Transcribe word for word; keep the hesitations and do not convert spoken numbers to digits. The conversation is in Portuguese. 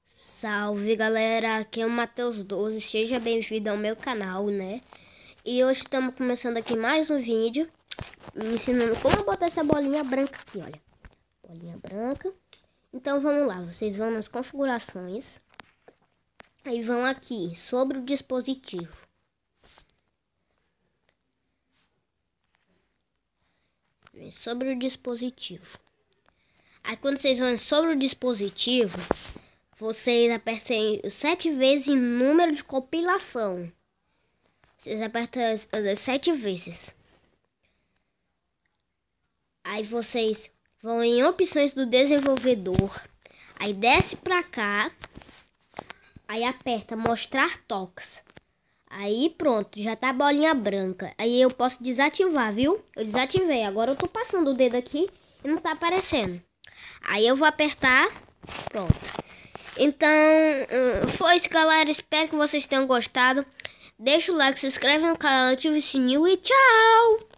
Salve galera, aqui é o Matheus doze, seja bem-vindo ao meu canal, né? E hoje estamos começando aqui mais um vídeo me ensinando como botar essa bolinha branca aqui, olha. Bolinha branca. Então vamos lá, vocês vão nas configurações. Aí vão aqui, sobre o dispositivo. Sobre o dispositivo. Aí quando vocês vão sobre o dispositivo, vocês apertam sete vezes em número de compilação. Vocês apertam sete vezes. Aí vocês vão em opções do desenvolvedor. Aí desce pra cá. Aí aperta mostrar toques. Aí pronto, já tá a bolinha branca. Aí eu posso desativar, viu? Eu desativei. Agora eu tô passando o dedo aqui e não tá aparecendo. Aí eu vou apertar. Pronto. Então, foi isso, galera. Espero que vocês tenham gostado. Deixa o like, se inscreve no canal, ativa o sininho e tchau!